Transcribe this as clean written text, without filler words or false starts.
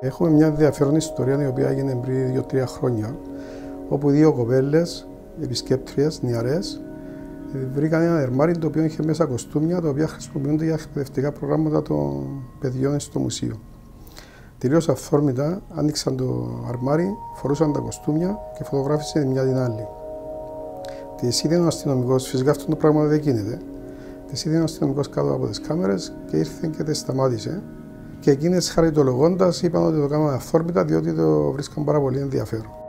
Έχουμε μια ενδιαφέρον ιστορία η οποία έγινε πριν 2-3 χρόνια, όπου δύο κοπέλες, επισκέπτριες, νεαρές, βρήκαν ένα αρμάρι το οποίο είχε μέσα κοστούμια, τα οποία χρησιμοποιούνται για εκπαιδευτικά προγράμματα των παιδιών στο μουσείο. Τελείως αυθόρμητα άνοιξαν το αρμάρι, φορούσαν τα κοστούμια και φωτογράφησαν μια την άλλη. Τις είδε ο αστυνομικός, φυσικά αυτό το πράγμα δεν γίνεται. Τις είδε ο αστυνομικός κάτω από τις κάμερες και ήρθε και τις σταμάτησε. Και εκείνες χαριτολογώντας είπαν ότι το κάνανε αυθόρμητα διότι το βρίσκαν πάρα πολύ ενδιαφέρον.